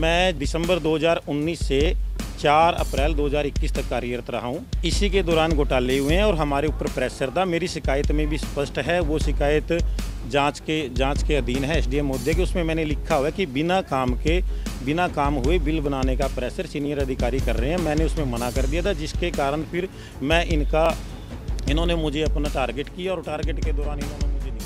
मैं दिसंबर 2019 से 4 अप्रैल 2021 तक कार्यरत रहा हूँ। इसी के दौरान घोटाले हुए हैं और हमारे ऊपर प्रेशर था। मेरी शिकायत में भी स्पष्ट है, वो शिकायत जांच के अधीन है एसडीएम महोदय के। उसमें मैंने लिखा हुआ है कि बिना काम हुए बिल बनाने का प्रेशर सीनियर अधिकारी कर रहे हैं। मैंने उसमें मना कर दिया था, जिसके कारण फिर इन्होंने मुझे अपना टारगेट किया और टारगेट के दौरान इन्होंने मुझे नहीं।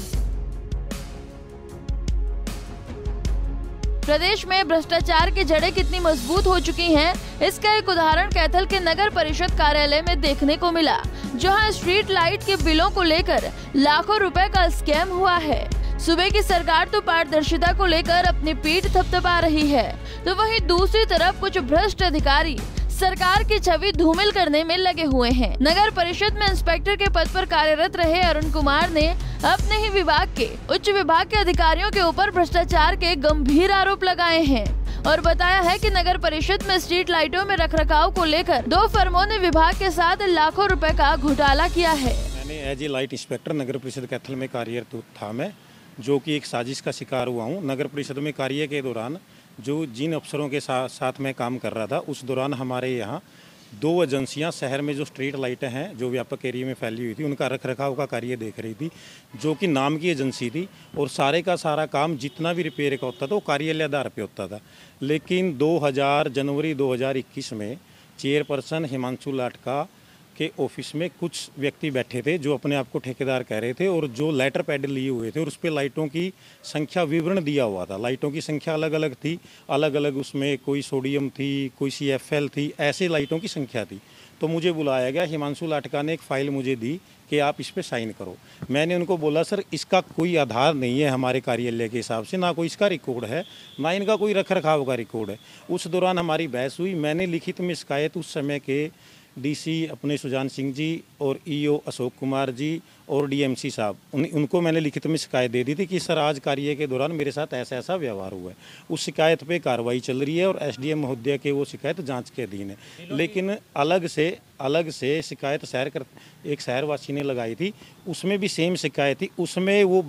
प्रदेश में भ्रष्टाचार की जड़ें कितनी मजबूत हो चुकी हैं, इसका एक उदाहरण कैथल के नगर परिषद कार्यालय में देखने को मिला, जहां स्ट्रीट लाइट के बिलों को लेकर लाखों रुपए का स्कैम हुआ है। सूबे की सरकार तो पारदर्शिता को लेकर अपनी पीठ थपथपा रही है, तो वहीं दूसरी तरफ कुछ भ्रष्ट अधिकारी सरकार की छवि धूमिल करने में लगे हुए हैं। नगर परिषद में इंस्पेक्टर के पद पर कार्यरत रहे अरुण कुमार ने अपने ही विभाग के उच्च विभाग के अधिकारियों के ऊपर भ्रष्टाचार के गंभीर आरोप लगाए हैं और बताया है कि नगर परिषद में स्ट्रीट लाइटों में रखरखाव को लेकर 2 फर्मों ने विभाग के साथ लाखों रुपए का घोटाला किया है। मैंने एज ए लाइट इंस्पेक्टर नगर परिषद कैथल में कार्यरत था मैं, जो कि एक साजिश का शिकार हुआ हूँ। नगर परिषद में कार्य के दौरान जिन अफसरों के साथ मैं काम कर रहा था, उस दौरान हमारे यहाँ 2 एजेंसियां शहर में जो स्ट्रीट लाइटें हैं जो व्यापक एरिया में फैली हुई थी, उनका रखरखाव का कार्य देख रही थी, जो कि नाम की एजेंसी थी और सारे का सारा काम जितना भी रिपेयर का होता था वो कार्यालय आधार पे होता था। लेकिन जनवरी 2021 में चेयरपर्सन हिमांशु लाटका के ऑफिस में कुछ व्यक्ति बैठे थे जो अपने आप को ठेकेदार कह रहे थे और जो लेटर पैड लिए हुए थे और उस पर लाइटों की संख्या विवरण दिया हुआ था। लाइटों की संख्या अलग अलग थी, अलग अलग उसमें कोई सोडियम थी, कोई CFL थी, ऐसे लाइटों की संख्या थी। तो मुझे बुलाया गया, हिमांशु लाटका ने एक फ़ाइल मुझे दी कि आप इस पर साइन करो। मैंने उनको बोला सर इसका कोई आधार नहीं है हमारे कार्यालय के हिसाब से, ना कोई इसका रिकॉर्ड है ना इनका कोई रखरखाव का रिकॉर्ड है। उस दौरान हमारी बहस हुई। मैंने लिखित में शिकायत उस समय के DC अपने सुजान सिंह जी और EO अशोक कुमार जी और DMC साहब, उनको मैंने लिखित में शिकायत दे दी थी कि सर आज कार्य के दौरान मेरे साथ ऐसा व्यवहार हुआ है। उस शिकायत पे कार्रवाई चल रही है और SDM महोदय के वो शिकायत जांच के अधीन है। लेकिन अलग से शिकायत एक शहरवासी ने लगाई थी, उसमें भी सेम शिकायत थी। उसमें वो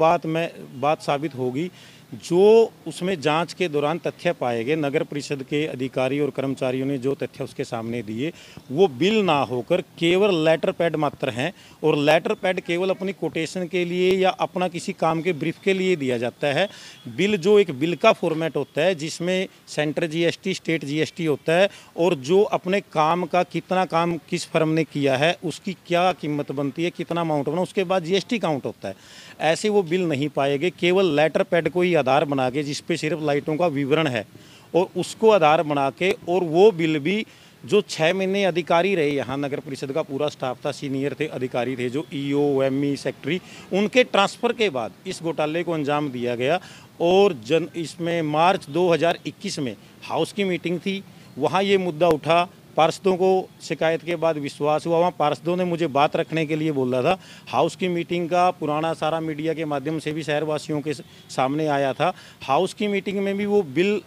बात साबित होगी जो उसमें जांच के दौरान तथ्य पाए गए। नगर परिषद के अधिकारी और कर्मचारियों ने जो तथ्य उसके सामने दिए वो बिल ना होकर केवल लेटर पैड मात्र हैं और लेटर पैड केवल अपनी कोटेशन के लिए या अपना किसी काम के ब्रीफ के लिए दिया जाता है। बिल जो एक बिल का फॉर्मेट होता है जिसमें सेंटर GST, स्टेट GST होता है और जो अपने काम का कितना काम किस फर्म ने किया है उसकी क्या कीमत बनती है, कितना अमाउंट बना, उसके बाद GST काउंट होता है। ऐसे वो बिल नहीं पाए गए। केवल लेटर पैड को ही आधार बना के जिस पे सिर्फ लाइटों का विवरण है और उसको आधार बना के, और वो बिल भी जो 6 महीने अधिकारी रहे यहाँ, नगर परिषद का पूरा स्टाफ था, सीनियर थे, अधिकारी थे जो EO, ME, सेक्रेटरी, उनके ट्रांसफ़र के बाद इस घोटाले को अंजाम दिया गया। और इसमें मार्च 2021 में हाउस की मीटिंग थी, वहाँ ये मुद्दा उठा। पार्षदों को शिकायत के बाद विश्वास हुआ, वहाँ पार्षदों ने मुझे बात रखने के लिए बोला था। हाउस की मीटिंग का पुराना सारा मीडिया के माध्यम से भी शहरवासियों के सामने आया था। हाउस की मीटिंग में भी वो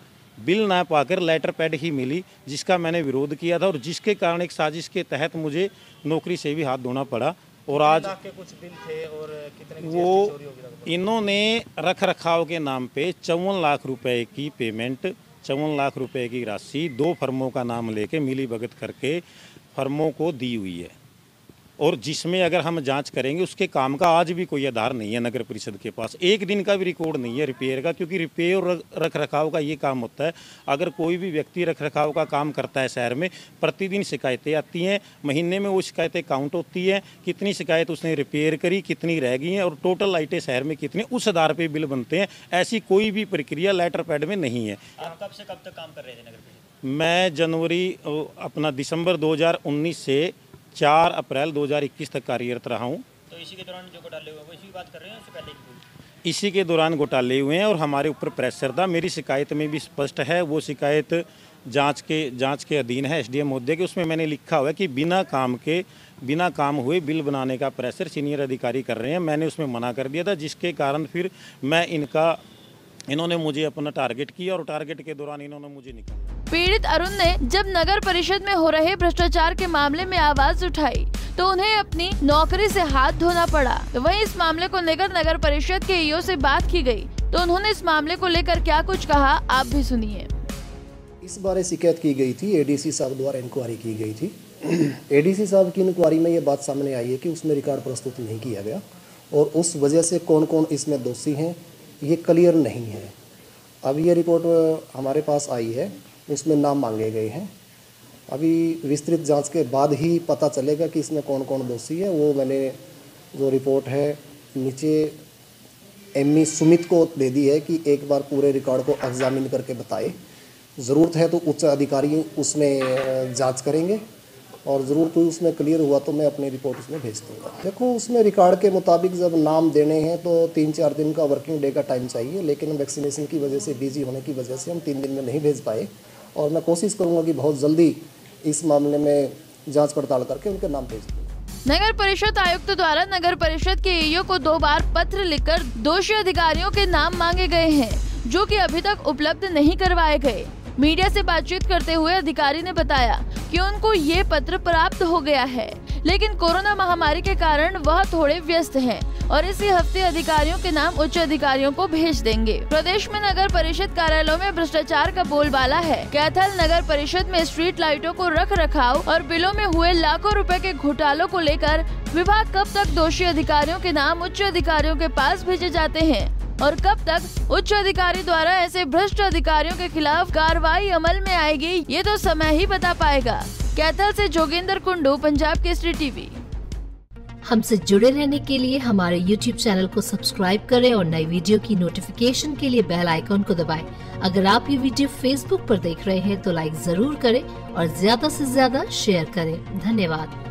बिल ना पाकर लेटर पैड ही मिली, जिसका मैंने विरोध किया था और जिसके कारण एक साजिश के तहत मुझे नौकरी से भी हाथ धोना पड़ा। और आज कुछ बिल थे और कितने वो इन्होंने रखरखाव के नाम पे 54 लाख रुपए की पेमेंट, 54 लाख रुपए की राशि 2 फर्मों का नाम लेके मिली भगत करके फर्मों को दी हुई है और जिसमें अगर हम जांच करेंगे उसके काम का आज भी कोई आधार नहीं है नगर परिषद के पास। एक दिन का भी रिकॉर्ड नहीं है रिपेयर का, क्योंकि रिपेयर और रखरखाव का ये काम होता है। अगर कोई भी व्यक्ति रखरखाव का काम करता है शहर में, प्रतिदिन शिकायतें आती हैं, महीने में वो शिकायतें काउंट होती हैं, कितनी शिकायत उसने रिपेयर करी, कितनी रह गई हैं और टोटल लाइटें शहर में कितनी, उस आधार पर बिल बनते हैं। ऐसी कोई भी प्रक्रिया लेटर पैड में नहीं है। आप कब से कब तक काम कर रहे थे नगर परिषद? मैं दिसंबर 2019 से 4 अप्रैल 2021 तक कार्यरत रहा हूँ। तो इसी के दौरान जो घोटाले हुए वो इसी बात कर रहे हैं, उससे पहले की? इसी के दौरान घोटाले हुए हैं और हमारे ऊपर प्रेशर था। मेरी शिकायत में भी स्पष्ट है, वो शिकायत जांच के अधीन है एसडीएम महोदय के। उसमें मैंने लिखा हुआ है कि बिना काम हुए बिल बनाने का प्रेशर सीनियर अधिकारी कर रहे हैं। मैंने उसमें मना कर दिया था, जिसके कारण फिर इन्होंने मुझे अपना टारगेट किया और टारगेट के दौरान इन्होंने मुझे निकाला। पीड़ित अरुण ने जब नगर परिषद में हो रहे भ्रष्टाचार के मामले में आवाज उठाई तो उन्हें अपनी नौकरी से हाथ धोना पड़ा। वहीं इस मामले को लेकर नगर परिषद के ईओ से बात की गई तो उन्होंने इस मामले को लेकर क्या कुछ कहा, आप भी सुनिए। इस बारे शिकायत की गई थी, एडीसी साहब द्वारा इंक्वायरी की गई थी। एडीसी साहब की इंक्वायरी में ये बात सामने आई है कि उसमें रिकॉर्ड प्रस्तुत नहीं किया गया और उस वजह से कौन कौन इसमें दोषी हैं ये क्लियर नहीं है। अब ये रिपोर्ट हमारे पास आई है, उसमें नाम मांगे गए हैं। अभी विस्तृत जांच के बाद ही पता चलेगा कि इसमें कौन कौन दोषी है। वो मैंने जो रिपोर्ट है नीचे एमई सुमित को दे दी है कि एक बार पूरे रिकॉर्ड को एग्जामिन करके बताए। ज़रूरत है तो उच्च अधिकारी उसमें जांच करेंगे और ज़रूरत हुई उसमें क्लियर हुआ तो मैं अपनी रिपोर्ट उसमें भेज दूँगा। देखो, उसमें रिकॉर्ड के मुताबिक जब नाम देने हैं तो 3-4 दिन का वर्किंग डे का टाइम चाहिए, लेकिन वैक्सीनेशन की वजह से, बिजी होने की वजह से हम 3 दिन में नहीं भेज पाए और मैं कोशिश करूँगा कि बहुत जल्दी इस मामले में जाँच पड़ताल करके उनके नाम भेज दूँगा। नगर परिषद आयुक्त द्वारा नगर परिषद के ईओ को 2 बार पत्र लिखकर दोषी अधिकारियों के नाम मांगे गए हैं, जो कि अभी तक उपलब्ध नहीं करवाए गए। मीडिया से बातचीत करते हुए अधिकारी ने बताया कि उनको ये पत्र प्राप्त हो गया है, लेकिन कोरोना महामारी के कारण वह थोड़े व्यस्त हैं और इसी हफ्ते अधिकारियों के नाम उच्च अधिकारियों को भेज देंगे। प्रदेश में नगर परिषद कार्यालयों में भ्रष्टाचार का बोलबाला है। कैथल नगर परिषद में स्ट्रीट लाइटों को रख रखाव और बिलों में हुए लाखों रुपए के घोटालों को लेकर विभाग कब तक दोषी अधिकारियों के नाम उच्च अधिकारियों के पास भेजे जाते हैं और कब तक उच्च अधिकारी द्वारा ऐसे भ्रष्ट अधिकारियों के खिलाफ कार्रवाई अमल में आएगी, ये तो समय ही बता पाएगा। कैथल से जोगेंद्र कुंडू, पंजाब केसरी टीवी। हमसे जुड़े रहने के लिए हमारे YouTube चैनल को सब्सक्राइब करें और नई वीडियो की नोटिफिकेशन के लिए बेल आइकॉन को दबाएं। अगर आप ये वीडियो Facebook पर देख रहे हैं तो लाइक जरूर करें और ज्यादा से ज्यादा शेयर करें। धन्यवाद।